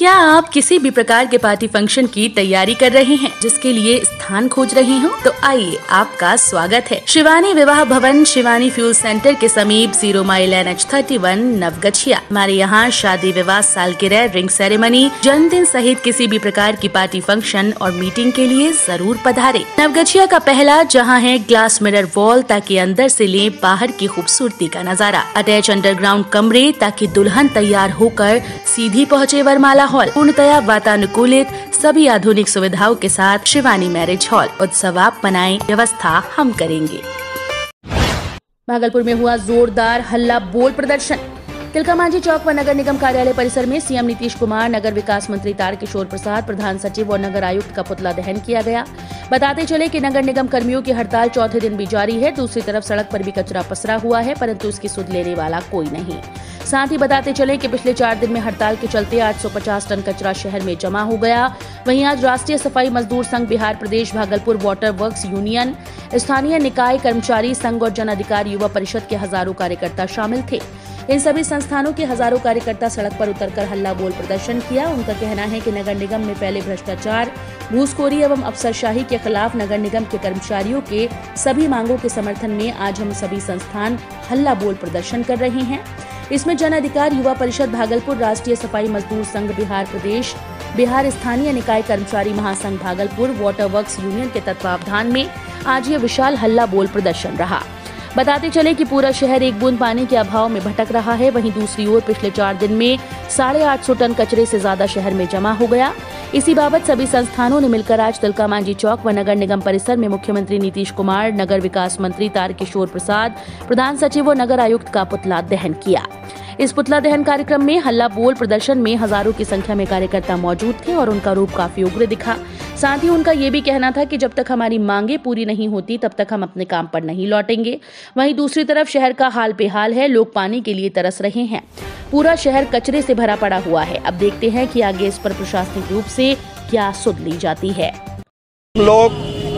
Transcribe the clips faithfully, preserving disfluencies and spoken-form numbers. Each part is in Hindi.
क्या आप किसी भी प्रकार के पार्टी फंक्शन की तैयारी कर रहे हैं, जिसके लिए स्थान खोज रहे हो? तो आइए, आपका स्वागत है शिवानी विवाह भवन, शिवानी फ्यूल सेंटर के समीप, zero mile N H thirty one, Naugachia. हमारे यहाँ शादी, विवाह, सालगिरह, रिंग सेरेमनी, जन्मदिन सहित किसी भी प्रकार की पार्टी फंक्शन और मीटिंग के लिए जरूर पधारे। नवगछिया का पहला जहाँ है ग्लास मिरर वॉल, ताकि अंदर से ले बाहर की खूबसूरती का नजारा। अटैच अंडरग्राउंड कमरे, ताकि दुल्हन तैयार होकर सीधी पहुँचे वरमाला हॉल। पूर्णतया वातानुकूलित, सभी आधुनिक सुविधाओं के साथ शिवानी मैरिज हॉल। उत्सव आप मनाएं, व्यवस्था हम करेंगे। भागलपुर में हुआ जोरदार हल्ला बोल प्रदर्शन। तिलका मांझी चौक व नगर निगम कार्यालय परिसर में सीएम नीतीश कुमार, नगर विकास मंत्री तारकिशोर प्रसाद, प्रधान सचिव और नगर आयुक्त का पुतला दहन किया गया। बताते चले कि नगर निगम कर्मियों की हड़ताल चौथे दिन भी जारी है। दूसरी तरफ सड़क पर भी कचरा पसरा हुआ है, परंतु उसकी सुध लेने वाला कोई नहीं। साथ ही बताते चले कि पिछले चार दिन में हड़ताल के चलते आठ सौ पचास टन कचरा शहर में जमा हो गया। वहीं आज राष्ट्रीय सफाई मजदूर संघ बिहार प्रदेश, भागलपुर वाटर वर्क्स यूनियन, स्थानीय निकाय कर्मचारी संघ और जन अधिकार युवा परिषद के हजारों कार्यकर्ता शामिल थे। इन सभी संस्थानों के हजारों कार्यकर्ता सड़क पर उतरकर हल्ला बोल प्रदर्शन किया। उनका कहना है कि नगर निगम में फैले भ्रष्टाचार, घूसखोरी एवं अफसरशाही के खिलाफ नगर निगम के कर्मचारियों के सभी मांगों के समर्थन में आज हम सभी संस्थान हल्ला बोल प्रदर्शन कर रहे हैं। इसमें जन अधिकार युवा परिषद भागलपुर, राष्ट्रीय सफाई मजदूर संघ बिहार प्रदेश, बिहार स्थानीय निकाय कर्मचारी महासंघ भागलपुर, वाटर वर्क्स यूनियन के तत्वावधान में आज ये विशाल हल्ला बोल प्रदर्शन रहा। बताते चले कि पूरा शहर एक बूंद पानी के अभाव में भटक रहा है। वहीं दूसरी ओर पिछले चार दिन में साढ़े आठ सौ टन कचरे से ज्यादा शहर में जमा हो गया। इसी बाबत सभी संस्थानों ने मिलकर आज तिलका मांझी चौक व नगर निगम परिसर में मुख्यमंत्री नीतीश कुमार, नगर विकास मंत्री तारकिशोर प्रसाद, प्रधान सचिव और नगर आयुक्त का पुतला दहन किया। इस पुतला दहन कार्यक्रम में हल्ला बोल प्रदर्शन में हजारों की संख्या में कार्यकर्ता मौजूद थे और उनका रूप काफी उग्र दिखा। साथ ही उनका ये भी कहना था कि जब तक हमारी मांगे पूरी नहीं होती, तब तक हम अपने काम पर नहीं लौटेंगे। वहीं दूसरी तरफ शहर का हाल बेहाल है, लोग पानी के लिए तरस रहे हैं। पूरा शहर कचरे से भरा पड़ा हुआ है। अब देखते हैं कि आगे इस पर प्रशासनिक रूप से क्या सुध ली जाती है। लोग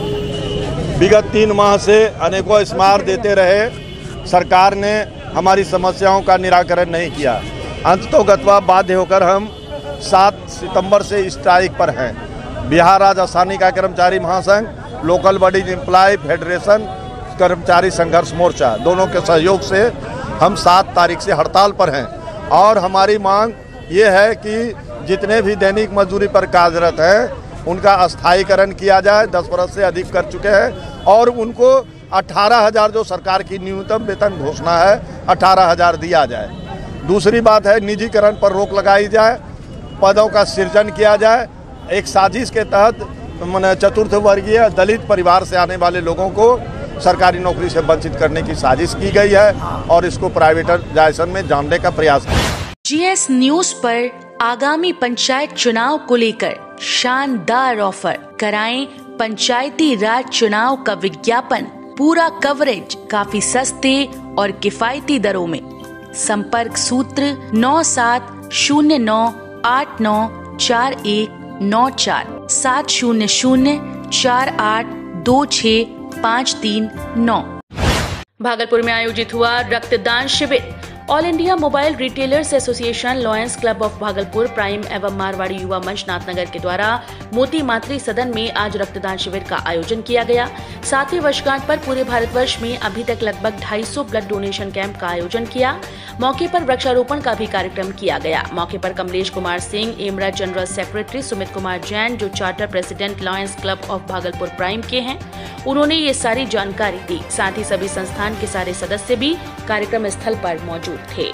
विगत तीन माह से अनेकों स्मारक देते रहे, सरकार ने हमारी समस्याओं का निराकरण नहीं किया। अंततोगत्वा बाध्य होकर हम सात सितंबर से स्ट्राइक पर हैं। बिहार राज्य स्थानीय निकाय कर्मचारी महासंघ, लोकल बॉडीज एम्प्लॉय फेडरेशन, कर्मचारी संघर्ष मोर्चा, दोनों के सहयोग से हम सात तारीख से हड़ताल पर हैं। और हमारी मांग ये है कि जितने भी दैनिक मजदूरी पर कार्यरत हैं उनका अस्थायीकरण किया जाए। दस वर्ष से अधिक कर चुके हैं और उनको अठारह हजार जो सरकार की न्यूनतम वेतन घोषणा है, अठारह हजार दिया जाए। दूसरी बात है, निजीकरण पर रोक लगाई जाए, पदों का सृजन किया जाए। एक साजिश के तहत मैंने चतुर्थ वर्गीय दलित परिवार से आने वाले लोगों को सरकारी नौकरी से वंचित करने की साजिश की गई है और इसको प्राइवेटाइजेशन में जानने का प्रयास है। जीएस न्यूज पर आगामी पंचायत चुनाव को लेकर शानदार ऑफर। कराएं पंचायती राज चुनाव का विज्ञापन, पूरा कवरेज काफी सस्ते और किफायती दरों में। संपर्क सूत्र नौ सात शून्य नौ आठ नौ चार एक नौ चार, सात शून्य शून्य चार आठ दो छह पाँच तीन नौ। भागलपुर में आयोजित हुआ रक्तदान शिविर। All India mobile retailers association, lions club of Bhagalpur, prime एवं मारवाड़ी युवा मंच नाथनगर के द्वारा मोती मातृ सदन में आज रक्तदान शिविर का आयोजन किया गया। सातवीं वर्षगांठ पर पूरे भारतवर्ष में अभी तक लगभग ढाई सौ ब्लड डोनेशन कैंप का आयोजन किया। मौके पर वृक्षारोपण का भी कार्यक्रम किया गया। मौके पर कमलेश कुमार सिंह, एमरा जनरल सेक्रेटरी सुमित कुमार जैन, जो charter president lions club of Bhagalpur prime के हैं, उन्होंने ये सारी जानकारी दी। साथ ही सभी संस्थान के सारे सदस्य भी कार्यक्रम स्थल पर मौजूद थे।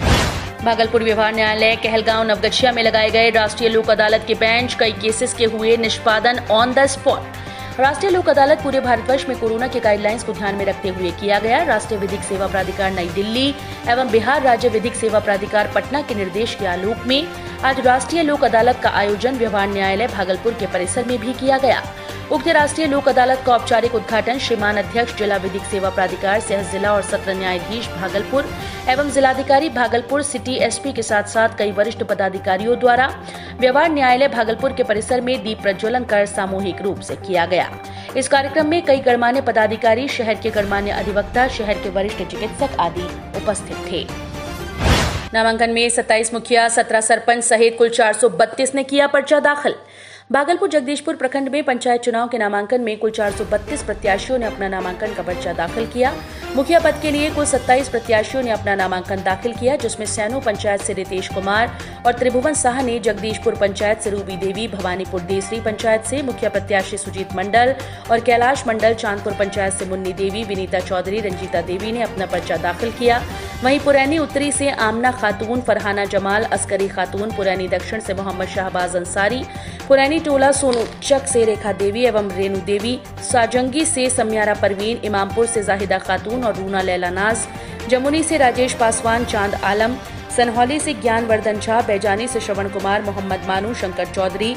भागलपुर व्यवहार न्यायालय कहलगांव नवगछिया में लगाए गए राष्ट्रीय लोक अदालत के बेंच, कई केसेस के हुए निष्पादन ऑन द स्पॉट। राष्ट्रीय लोक अदालत पूरे भारतवर्ष में कोरोना के गाइडलाइंस को ध्यान में रखते हुए किया गया। राष्ट्रीय विधिक सेवा प्राधिकार नई दिल्ली एवं बिहार राज्य विधिक सेवा प्राधिकार पटना के निर्देश के आलोक में आज राष्ट्रीय लोक अदालत का आयोजन व्यवहार न्यायालय भागलपुर के परिसर में भी किया गया। उक्त राष्ट्रीय लोक अदालत का औपचारिक उद्घाटन श्रीमान अध्यक्ष जिला विधिक सेवा प्राधिकार, सह जिला और सत्र न्यायाधीश भागलपुर एवं जिलाधिकारी भागलपुर सिटी एसपी के साथ साथ कई वरिष्ठ पदाधिकारियों द्वारा व्यवहार न्यायालय भागलपुर के परिसर में दीप प्रज्वलन कर सामूहिक रूप से किया गया। इस कार्यक्रम में कई गणमान्य पदाधिकारी, शहर के गणमान्य अधिवक्ता, शहर के वरिष्ठ चिकित्सक आदि उपस्थित थे। नामांकन में सत्ताईस मुखिया, सत्रह सरपंच सहित कुल चार सौ बत्तीस ने किया पर्चा दाखिल। भागलपुर जगदीशपुर प्रखंड में पंचायत चुनाव के नामांकन में कुल चार सौ बत्तीस प्रत्याशियों ने अपना नामांकन का पर्चा दाखिल किया। मुखिया पद के लिए कुल सत्ताईस प्रत्याशियों ने अपना नामांकन दाखिल किया, जिसमें सैनो पंचायत से रितेश कुमार और त्रिभुवन साह ने जगदीशपुर पंचायत से रूबी देवी, भवानीपुर देसरी पंचायत से मुखिया प्रत्याशी सुजीत मंडल और कैलाश मंडल, चांदपुर पंचायत से मुन्नी देवी, विनीता चौधरी, रंजीता देवी ने अपना पर्चा दाखिल किया। वहीं पुरैनी उत्तरी से आमना खातून, फरहाना जमाल, अस्करी खातून, पुरैनी दक्षिण से मोहम्मद शाहबाज अंसारी, पुरैनी टोला सोनू चक से रेखा देवी एवं रेणु देवी, साजंगी से सम्यारा परवीन, इमामपुर से जाहिदा खातून और रूना लैला नाज, जमुनी से राजेश पासवान, चांद आलम, सनहौली से ज्ञानवर्धन झा, बैजानी से श्रवण कुमार, मोहम्मद मानू, शंकर चौधरी,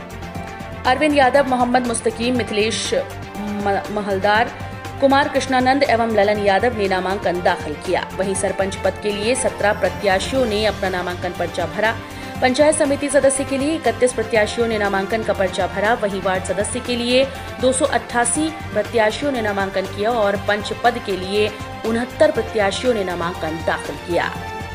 अरविंद यादव, मोहम्मद मुस्तकीम, मिथिलेश महलदार, कुमार कृष्णानंद एवं ललन यादव ने नामांकन दाखिल किया। वहीं सरपंच पद के लिए सत्रह प्रत्याशियों ने अपना नामांकन पर्चा भरा। पंचायत समिति सदस्य के लिए इकतीस प्रत्याशियों ने नामांकन का पर्चा भरा। वहीं वार्ड सदस्य के लिए दो सौ अट्ठासी प्रत्याशियों ने नामांकन किया और पंच पद के लिए उनहत्तर प्रत्याशियों ने नामांकन दाखिल किया।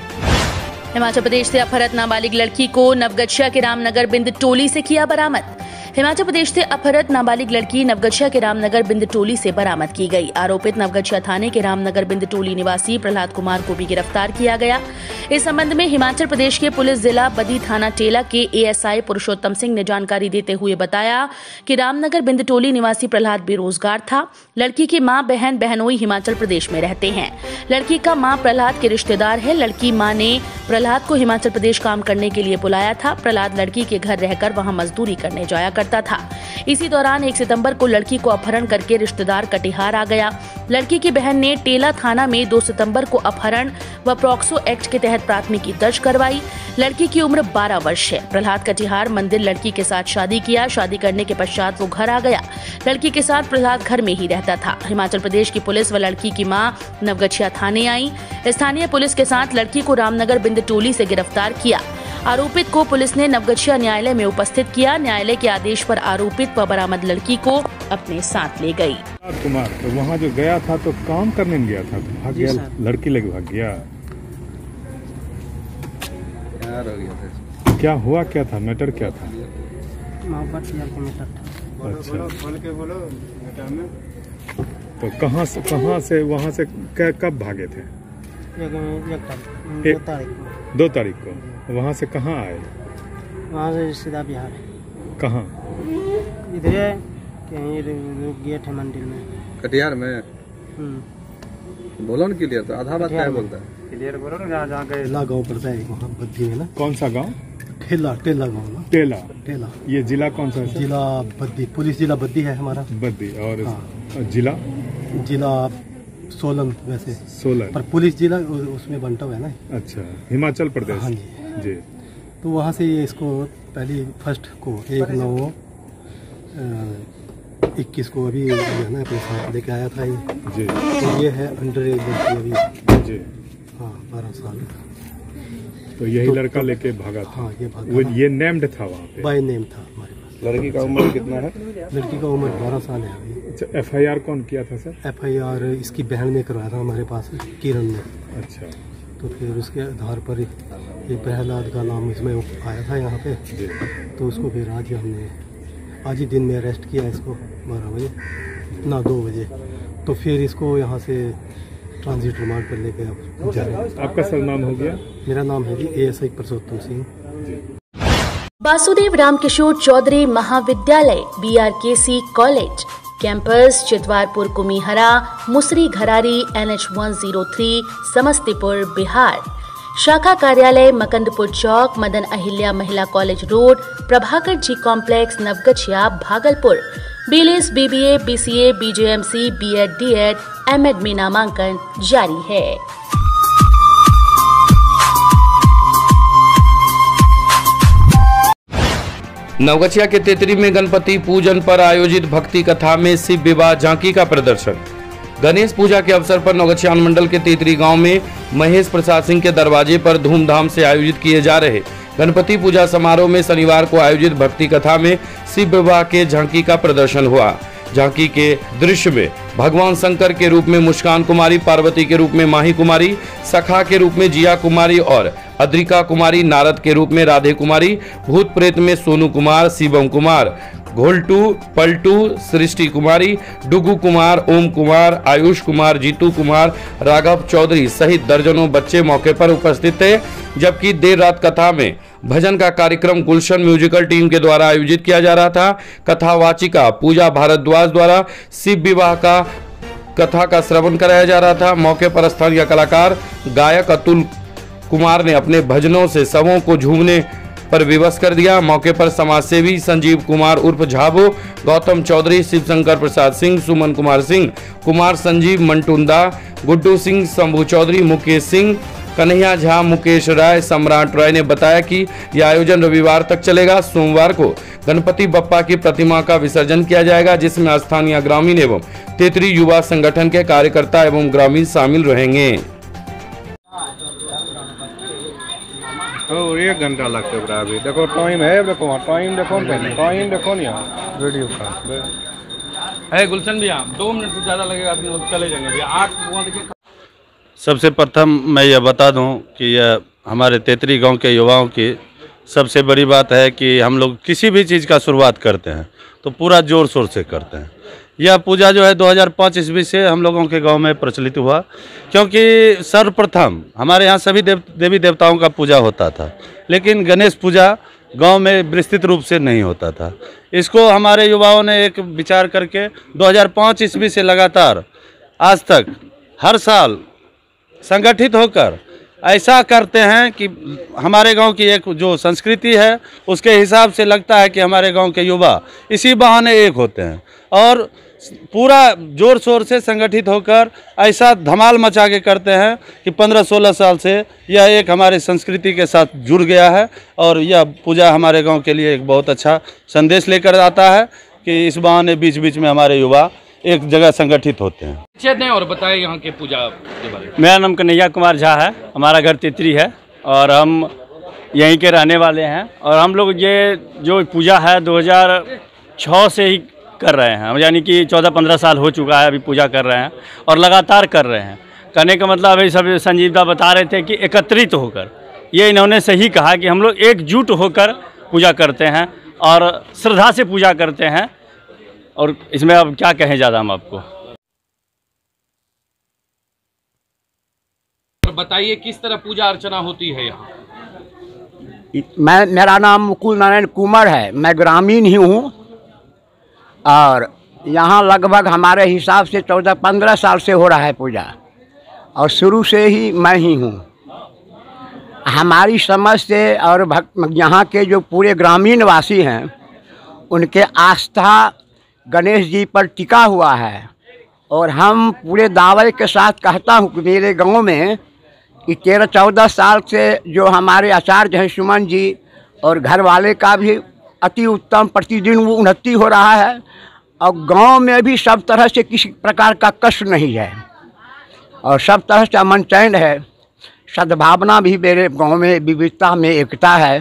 हिमाचल प्रदेश से अपहृत नाबालिग लड़की को नवगछिया के रामनगर बिंद टोली से किया बरामद। हिमाचल प्रदेश से अपहृत नाबालिग लड़की नवगछिया के रामनगर बिंद टोली से बरामद की गई। आरोपित नवगछिया थाने के रामनगर बिंद टोली निवासी प्रहलाद कुमार को भी गिरफ्तार किया गया। इस संबंध में हिमाचल प्रदेश के पुलिस जिला बद्दी थाना टेला के एएसआई पुरुषोत्तम सिंह ने जानकारी देते हुए बताया कि रामनगर बिंद टोली निवासी प्रहलाद बेरोजगार था। लड़की की मां बहन बहनोई हिमाचल प्रदेश में रहते हैं। लड़की का मां प्रहलाद के रिश्तेदार है। लड़की मां ने प्रहलाद को हिमाचल प्रदेश काम करने के लिए बुलाया था। प्रहलाद लड़की के घर रहकर वहां मजदूरी करने जाया करता था। इसी दौरान एक सितंबर को लड़की को अपहरण करके रिश्तेदार कटिहार आ गया। लड़की की बहन ने टेला थाना में दो सितंबर को अपहरण व प्रॉक्सो एक्ट के तहत प्राथमिकी दर्ज करवाई। लड़की की उम्र बारह वर्ष है। प्रहलाद कटिहार मंदिर लड़की के साथ शादी किया। शादी करने के पश्चात वो घर आ गया। लड़की के साथ प्रहलाद घर में ही रहता था। हिमाचल प्रदेश की पुलिस व लड़की की मां नवगछिया थाने आई। स्थानीय पुलिस के साथ लड़की को रामनगर बिंद टोली से गिरफ्तार किया। आरोपित को पुलिस ने नवगछिया न्यायालय में उपस्थित किया। न्यायालय के आदेश पर आरोपित व बरामद लड़की को अपने साथ ले गई। कुमार तो वहाँ जो गया था तो काम करने में गया था तो भाग गया, लड़की लेके भाग गया। क्या हुआ, क्या था, मैटर क्या था? अच्छा, तो कहाँ से कहाँ से वहाँ से कब भागे थे? दो तारीख को। वहाँ से कहाँ आए? वहाँ से सीधा बिहार। कहाँ? इधर कहीं गेट है मंदिर में, कटिहार में। बोलो न क्लियर, तो आधा बात क्या बोलता है? क्लियर बोलो ना। जहाँ जहाँ गए ठेला गाँव पड़ता है वहाँ बद्दी में ना। कौन सा गाँव? ठेला टेला गाँव ना। टेला टेला। ये जिला कौन सा है? जिला बद्दी, पुलिस जिला बद्दी है हमारा। बद्दी। और हाँ। जिला? जिला सोलन वैसे। सोलन। पर पुलिस जिला उसमें बंटा हुआ है ना। अच्छा, हिमाचल प्रदेश। हाँ जी जी। तो वहाँ से ये इसको पहली फर्स्ट को एक नौ इक्कीस को अभी जो है ना अपने साथ लेके आया था ये। जी। तो ये है अंडर एज लड़की अभी। जी। हाँ, बारह साल। तो यही तो, लड़का तो, लेके भागा था। हाँ, ये भागा। वो ये नेम्ड था वहाँ पे। बाय नेम था हमारे पास। लड़की का उम्र कितना है? लड़की का उम्र बारह साल है अभी। अच्छा, एफ आई आर कौन किया था सर? एफ आई आर इसकी बहन ने करवाया था हमारे पास, किरण ने। अच्छा। तो फिर उसके आधार पर ये प्रहलाद का नाम इसमें आया था यहाँ पे। जी। तो उसको फिर आज हमने आज ही दिन में अरेस्ट किया इसको बारह बजे ना दो बजे। तो फिर इसको यहाँ से ट्रांजिट रिमांड पर लेके अब जा रहे हैं। आपका सरनाम हो गया? मेरा नाम है जी A S I Purushottam Singh. Vasudev Ramkishore Chaudhary महाविद्यालय, बी आर के सी college, campus Chitwarpur Kumihra, Musri Gharari, N H one zero three, Samastipur, Bihar. शाखा कार्यालय मकंदपुर चौक, मदन अहिल्या महिला college road, Prabhakar ji complex, Navgachhia, Bhagalpur. BLS, BBA, BCA, BJMC, BEd, DEd, MEd में नामांकन जारी है। नवगछिया के तेतरी में गणपति पूजन पर आयोजित भक्ति कथा में शिव विवाह झांकी का प्रदर्शन। गणेश पूजा के अवसर पर नवगछिया अनुमंडल के तेतरी गांव में महेश प्रसाद सिंह के दरवाजे पर धूमधाम से आयोजित किए जा रहे गणपति पूजा समारोह में शनिवार को आयोजित भक्ति कथा में शिव विवाह के झांकी का प्रदर्शन हुआ। झांकी के दृश्य में भगवान शंकर के रूप में मुस्कान कुमारी, पार्वती के रूप में माही कुमारी, सखा के रूप में जिया कुमारी और अद्रिका कुमारी, नारद के रूप में राधे कुमारी, भूत प्रेत में सोनू कुमार, शिवम कुमार, घोलटू, पलटू, सृष्टि कुमारी, डुगू कुमार, ओम कुमार, आयुष कुमार, जीतू कुमार, राघव चौधरी सहित दर्जनों बच्चे मौके पर उपस्थित थे। जबकि देर रात कथा में भजन का कार्यक्रम गुलशन म्यूजिकल टीम के द्वारा आयोजित किया जा रहा था। कथावाचिका पूजा भारद्वाज द्वारा शिव विवाह का कथा का श्रवण कराया जा रहा था। मौके पर स्थानीय कलाकार गायक अतुल कुमार ने अपने भजनों से सबों को झूमने पर विवश कर दिया। मौके पर समाजसेवी संजीव कुमार उर्फ झाबो, गौतम चौधरी, शिवशंकर प्रसाद सिंह, सुमन कुमार सिंह, कुमार संजीव, मंटुंदा, गुड्डू सिंह, शंभू चौधरी, मुकेश सिंह, कन्हैया झा, मुकेश राय, सम्राट राय ने बताया कि यह आयोजन रविवार तक चलेगा। सोमवार को गणपति बप्पा की प्रतिमा का विसर्जन किया जाएगा, जिसमें स्थानीय ग्रामीण एवं तेतरी युवा संगठन के कार्यकर्ता एवं ग्रामीण शामिल रहेंगे। तो एक घंटा लगता है अभी। देखो टाइम है, देखो टाइम देखो टाइम देखो नहीं वीडियो का है गुलशन भैया, दो मिनट से ज़्यादा लगेगा तो लोग चले जाएंगे भैया। आठ वहाँ देखिए। सबसे प्रथम मैं यह बता दूं कि यह हमारे तेतरी गांव के युवाओं की सबसे बड़ी बात है कि हम लोग किसी भी चीज़ का शुरुआत करते हैं तो पूरा जोर शोर से करते हैं। यह पूजा जो है दो हज़ार पाँच ईस्वी से हम लोगों के गांव में प्रचलित हुआ, क्योंकि सर्वप्रथम हमारे यहाँ सभी देव देवी देवताओं का पूजा होता था, लेकिन गणेश पूजा गांव में विस्तृत रूप से नहीं होता था। इसको हमारे युवाओं ने एक विचार करके दो हज़ार पाँच ईस्वी से लगातार आज तक हर साल संगठित होकर ऐसा करते हैं कि हमारे गांव की एक जो संस्कृति है उसके हिसाब से लगता है कि हमारे गांव के युवा इसी बहाने एक होते हैं और पूरा जोर शोर से संगठित होकर ऐसा धमाल मचा के करते हैं कि पंद्रह सोलह साल से यह एक हमारे संस्कृति के साथ जुड़ गया है और यह पूजा हमारे गांव के लिए एक बहुत अच्छा संदेश लेकर आता है कि इस बहाने बीच बीच में हमारे युवा एक जगह संगठित होते हैं। और बताएं यहाँ के पूजा के बारे में। मेरा नाम कन्हैया कुमार झा है, हमारा घर तेतरी है और हम यहीं के रहने वाले हैं। और हम लोग ये जो पूजा है दो हज़ार छह से ही कर रहे हैं, यानी कि चौदह पंद्रह साल हो चुका है अभी पूजा कर रहे हैं और लगातार कर रहे हैं। कहने का मतलब अभी सब संजीवदा बता रहे थे कि एकत्रित होकर, ये इन्होंने सही कहा कि हम लोग एकजुट होकर पूजा करते हैं और श्रद्धा से पूजा करते हैं। और इसमें अब क्या कहें ज़्यादा हम आपको। बताइए किस तरह पूजा अर्चना होती है यहाँ। मैं मेरा नाम मुकुल नारायण कुमार है, मैं ग्रामीण ही हूँ और यहाँ लगभग हमारे हिसाब से चौदह पंद्रह साल से हो रहा है पूजा और शुरू से ही मैं ही हूँ। हमारी समझ से और यहाँ के जो पूरे ग्रामीण वासी हैं उनके आस्था गणेश जी पर टिका हुआ है और हम पूरे दावे के साथ कहता हूँ कि मेरे गांव में कि तेरह चौदह साल से जो हमारे आचार्य हैं सुमन जी और घर वाले का भी अति उत्तम प्रतिदिन वो उन्नति हो रहा है और गांव में भी सब तरह से किसी प्रकार का कष्ट नहीं है और सब तरह से अमन चैन है। सद्भावना भी मेरे गांव में विविधता में एकता है।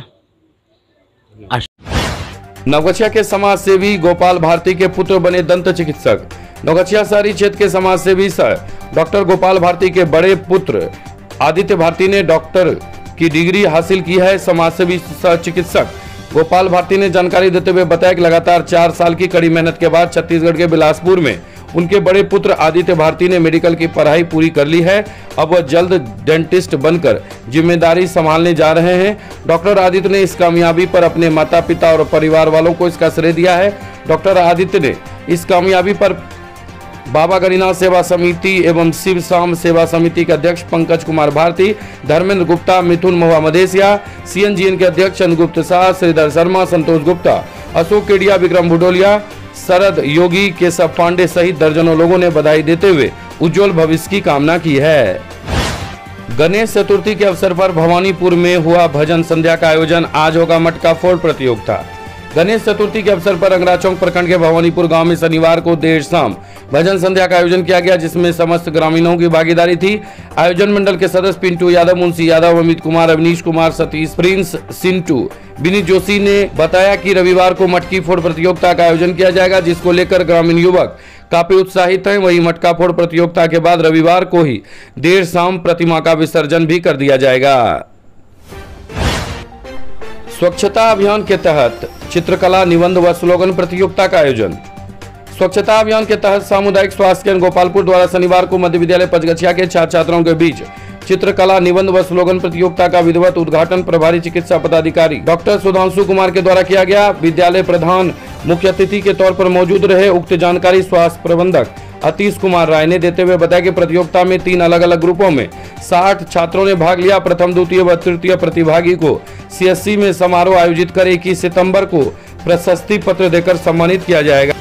नवगछिया के समाज सेवी गोपाल भारती के पुत्र बने दंत चिकित्सक। नवगछिया शहरी क्षेत्र के समाज सेवी डॉक्टर गोपाल भारती के बड़े पुत्र आदित्य भारती ने डॉक्टर की डिग्री हासिल की है। समाज सेवी चिकित्सक गोपाल भारती ने जानकारी देते हुए बताया कि लगातार चार साल की कड़ी मेहनत के बाद छत्तीसगढ़ के बिलासपुर में उनके बड़े पुत्र आदित्य भारती ने मेडिकल की पढ़ाई पूरी कर ली है। अब वह जल्द डेंटिस्ट बनकर जिम्मेदारी संभालने जा रहे हैं। डॉक्टर आदित्य ने इस कामयाबी पर अपने माता पिता और परिवार वालों को इसका श्रेय दिया है। डॉक्टर आदित्य ने इस कामयाबी पर बाबा गरीनाथ सेवा समिति एवं शिव शाम सेवा समिति के अध्यक्ष पंकज कुमार भारती, धर्मेंद्र गुप्ता, मिथुन महुआ मदेसिया, सीएनजीएन के अध्यक्ष अनुगुप्त शाह, श्रीधर शर्मा, संतोष गुप्ता, अशोक केडिया, विक्रम भुडोलिया, शरद योगी, केशव पांडे सहित दर्जनों लोगों ने बधाई देते हुए उज्जवल भविष्य की कामना की है। गणेश चतुर्थी के अवसर पर भवानीपुर में हुआ भजन संध्या का आयोजन। आज होगा मटका फोड़ प्रतियोगिता। गणेश चतुर्थी के अवसर पर अंगराचौक प्रखंड के भवानीपुर गांव में शनिवार को देर शाम भजन संध्या का आयोजन किया गया, जिसमें समस्त ग्रामीणों की भागीदारी थी। आयोजन मंडल के सदस्य पिंटू यादव, मुंशी यादव, अमित कुमार, अवनीश कुमार, सतीश, प्रिंस, सिंटू, विनीत जोशी ने बताया कि रविवार को मटकी फोड़ प्रतियोगिता का आयोजन किया जाएगा, जिसको लेकर ग्रामीण युवक काफी उत्साहित हैं। वहीं मटका फोड़ प्रतियोगिता के बाद रविवार को ही देर शाम प्रतिमा का विसर्जन भी कर दिया जाएगा। स्वच्छता अभियान के तहत चित्रकला, निबंध व स्लोगन प्रतियोगिता का आयोजन। स्वच्छता अभियान के तहत सामुदायिक स्वास्थ्य केंद्र गोपालपुर द्वारा शनिवार को मध्य विद्यालय पचगछिया के छात्र छात्राओं के बीच चित्रकला, निबंध व स्लोगन प्रतियोगिता का विधिवत उद्घाटन प्रभारी चिकित्सा पदाधिकारी डॉक्टर सुधांशु कुमार के द्वारा किया गया। विद्यालय प्रधान मुख्य अतिथि के तौर पर मौजूद रहे। उक्त जानकारी स्वास्थ्य प्रबंधक अतीश कुमार राय ने देते हुए बताया कि प्रतियोगिता में तीन अलग अलग ग्रुपों में साठ छात्रों ने भाग लिया। प्रथम, द्वितीय व तृतीय प्रतिभागी को सीएससी में समारोह आयोजित कर इक्कीस सितंबर को प्रशस्ति पत्र देकर सम्मानित किया जाएगा।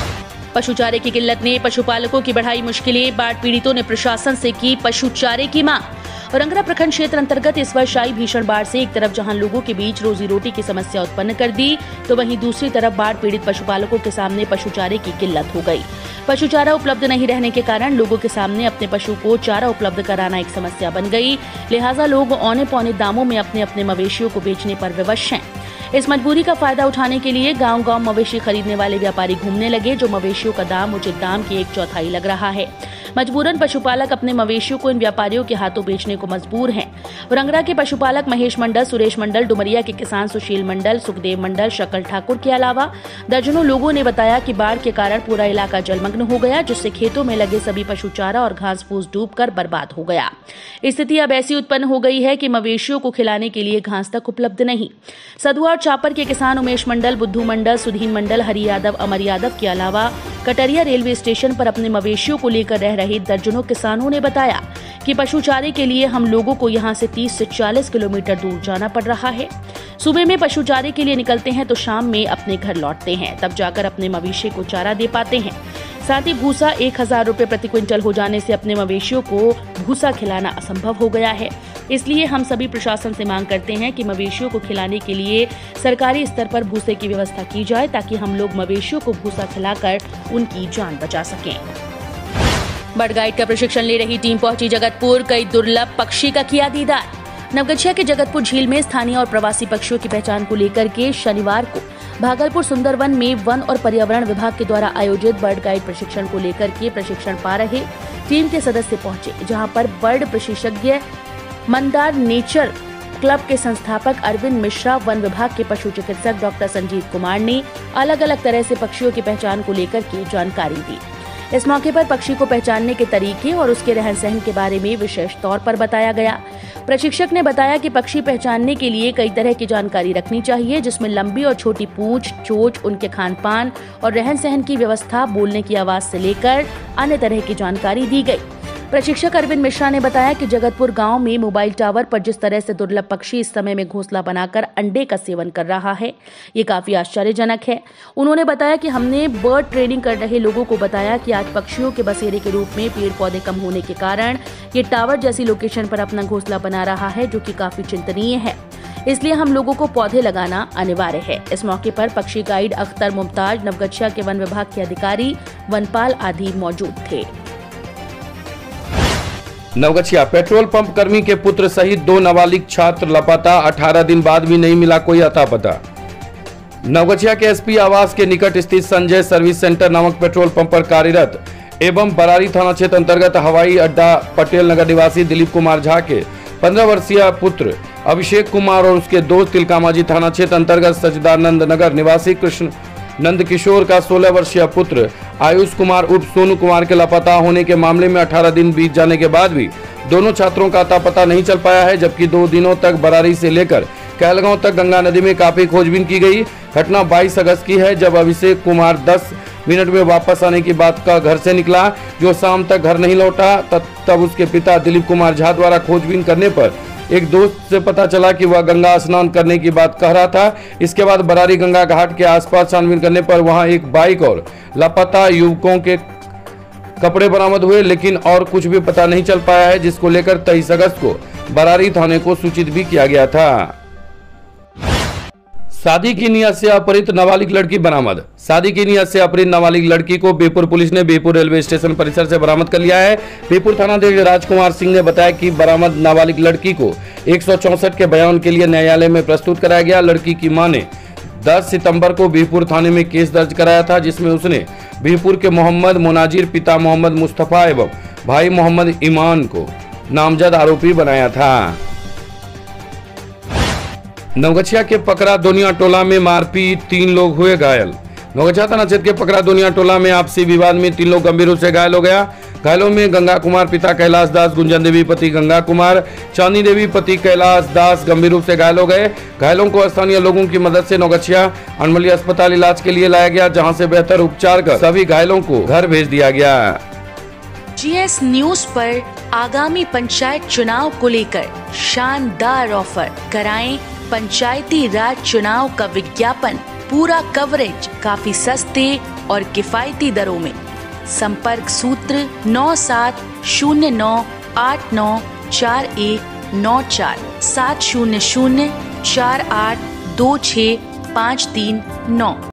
पशु चारे की किल्लत ने पशुपालकों की बढ़ाई मुश्किलें। बाढ़ पीड़ितों ने प्रशासन से की पशु चारे की मांग। औरंगरा प्रखंड क्षेत्र अंतर्गत इस वर्ष आई भीषण बाढ़ से एक तरफ जहां लोगों के बीच रोजी रोटी की समस्या उत्पन्न कर दी, तो वहीं दूसरी तरफ बाढ़ पीड़ित पशुपालकों के सामने पशु चारे की किल्लत हो गई। पशु चारा उपलब्ध नहीं रहने के कारण लोगों के सामने अपने पशु को चारा उपलब्ध कराना एक समस्या बन गई। लिहाजा लोग औने पौने दामों में अपने अपने मवेशियों को बेचने पर विवश हैं। इस मजबूरी का फायदा उठाने के लिए गांव-गांव मवेशी खरीदने वाले व्यापारी घूमने लगे, जो मवेशियों का दाम उचित दाम की एक चौथाई लग रहा है। मजबूरन पशुपालक अपने मवेशियों को इन व्यापारियों के हाथों बेचने को मजबूर हैं। औरंगरा के पशुपालक महेश मंडल, सुरेश मंडल, डुमरिया के किसान सुशील मंडल, सुखदेव मंडल, शकल ठाकुर के अलावा दर्जनों लोगों ने बताया कि बाढ़ के कारण पूरा इलाका जलमग्न हो गया, जिससे खेतों में लगे सभी पशु चारा और घास फूस डूबकर बर्बाद हो गया। स्थिति अब ऐसी उत्पन्न हो गई है कि मवेशियों को खिलाने के लिए घास तक उपलब्ध नहीं। सदुआ और चापर के किसान उमेश मंडल, बुद्धू मंडल, सुधीन मंडल, हरि यादव, अमर यादव के अलावा कटरिया रेलवे स्टेशन पर अपने मवेशियों को लेकर रह रहे दर्जनों किसानों ने बताया कि पशु चारे के लिए हम लोगों को यहां से तीस से चालीस किलोमीटर दूर जाना पड़ रहा है। सुबह में पशु चारे के लिए निकलते हैं तो शाम में अपने घर लौटते हैं, तब जाकर अपने मवेशी को चारा दे पाते हैं। साथ ही भूसा एक हजार रुपए प्रति क्विंटल हो जाने से अपने मवेशियों को भूसा खिलाना असंभव हो गया है। इसलिए हम सभी प्रशासन से मांग करते हैं कि मवेशियों को खिलाने के लिए सरकारी स्तर पर भूसे की व्यवस्था की जाए, ताकि हम लोग मवेशियों को भूसा खिलाकर उनकी जान बचा सकें। बर्ड गाइड का प्रशिक्षण ले रही टीम पहुंची जगतपुर। कई दुर्लभ पक्षी का किया दीदार। नवगछिया के जगतपुर झील में स्थानीय और प्रवासी पक्षियों की पहचान को लेकर के शनिवार को भागलपुर सुंदरवन में वन और पर्यावरण विभाग के द्वारा आयोजित बर्ड गाइड प्रशिक्षण को लेकर के प्रशिक्षण पा रहे टीम के सदस्य पहुंचे, जहां पर बर्ड विशेषज्ञ मंदार नेचर क्लब के संस्थापक अरविंद मिश्रा, वन विभाग के पशु चिकित्सक डॉक्टर संजीव कुमार ने अलग अलग तरह से पक्षियों की पहचान को लेकर के जानकारी दी। इस मौके पर पक्षी को पहचानने के तरीके और उसके रहन सहन के बारे में विशेष तौर पर बताया गया। प्रशिक्षक ने बताया कि पक्षी पहचानने के लिए कई तरह की जानकारी रखनी चाहिए, जिसमें लंबी और छोटी पूंछ, चोंच, उनके खान पान और रहन सहन की व्यवस्था, बोलने की आवाज से लेकर अन्य तरह की जानकारी दी गई। प्रशिक्षक अरविंद मिश्रा ने बताया कि जगतपुर गांव में मोबाइल टावर पर जिस तरह से दुर्लभ पक्षी इस समय में घोंसला बनाकर अंडे का सेवन कर रहा है, ये काफी आश्चर्यजनक है। उन्होंने बताया कि हमने बर्ड ट्रेनिंग कर रहे लोगों को बताया कि आज पक्षियों के बसेरे के रूप में पेड़ पौधे कम होने के कारण ये टावर जैसी लोकेशन पर अपना घोंसला बना रहा है, जो कि काफी चिंतनीय है। इसलिए हम लोगों को पौधे लगाना अनिवार्य है। इस मौके पर पक्षी गाइड अख्तर मुमताज, नवगछिया के वन विभाग के अधिकारी, वनपाल आदि मौजूद थे। नवगछिया पेट्रोल पंप कर्मी के पुत्र सहित दो नाबालिग छात्र लापता, अठारह दिन बाद भी नहीं मिला कोई अता पता। नवगछिया के एसपी आवास के निकट स्थित संजय सर्विस सेंटर नामक पेट्रोल पंप पर कार्यरत एवं बरारी थाना क्षेत्र अंतर्गत हवाई अड्डा पटेल नगर निवासी दिलीप कुमार झा के पंद्रह वर्षीय पुत्र अभिषेक कुमार और उसके दोस्त तिलकामाजी थाना क्षेत्र अंतर्गत सच्चिदानंद नगर निवासी कृष्ण नंद किशोर का सोलह वर्षीय पुत्र आयुष कुमार उर्फ सोनू कुमार के लापता होने के मामले में अठारह दिन बीत जाने के बाद भी दोनों छात्रों का अता पता नहीं चल पाया है, जबकि दो दिनों तक बरारी से लेकर कहलगांव तक गंगा नदी में काफी खोजबीन की गई। घटना बाईस अगस्त की है, जब अभिषेक कुमार दस मिनट में वापस आने की बात का घर से निकला, जो शाम तक घर नहीं लौटा। तब उसके पिता दिलीप कुमार झा द्वारा खोजबीन करने पर एक दोस्त से पता चला कि वह गंगा स्नान करने की बात कह रहा था। इसके बाद बरारी गंगा घाट के आसपास छानबीन करने पर वहां एक बाइक और लापता युवकों के कपड़े बरामद हुए, लेकिन और कुछ भी पता नहीं चल पाया है, जिसको लेकर तेईस अगस्त को बरारी थाने को सूचित भी किया गया था। शादी की नियत से अपहृत नाबालिग लड़की बरामद। शादी की नियत से अपहृत नाबालिग लड़की को बेपुर पुलिस ने बेपुर रेलवे स्टेशन परिसर से बरामद कर लिया है। बेपुर थानाध्यक्ष राजकुमार सिंह ने बताया कि बरामद नाबालिग लड़की को एक सौ चौसठ के बयान के लिए न्यायालय में प्रस्तुत कराया गया। लड़की की मां ने दस सितंबर को बीरपुर थाने में केस दर्ज कराया था, जिसमें उसने बीरपुर के मोहम्मद मुनाजिर, पिता मोहम्मद मुस्तफा एवं भाई मोहम्मद ईमान को नामजद आरोपी बनाया था। नवगछिया के पकड़ा दोनिया टोला में मारपीट, तीन लोग हुए घायल। नवगछिया थाना क्षेत्र के पकड़ा दोनिया टोला में आपसी विवाद में तीन लोग गंभीर रूप से घायल हो गया। घायलों में गंगा कुमार पिता कैलाश दास, गुंजन देवी पति गंगा कुमार, चांदी देवी पति कैलाश दास गंभीर रूप से घायल हो गए। घायलों को स्थानीय लोगों की मदद से नवगछिया अनुमंडलीय अस्पताल इलाज के लिए लाया गया, जहां से बेहतर उपचार कर सभी घायलों को घर भेज दिया गया। जीएस न्यूज पर आगामी पंचायत चुनाव को लेकर शानदार ऑफर। कराएं पंचायती राज चुनाव का विज्ञापन, पूरा कवरेज काफी सस्ते और किफायती दरों में। संपर्क सूत्र नौ सात शून्य नौ आठ नौ चार एक नौ चार सात शून्य शून्य चार आठ दो छः पाँच तीन नौ।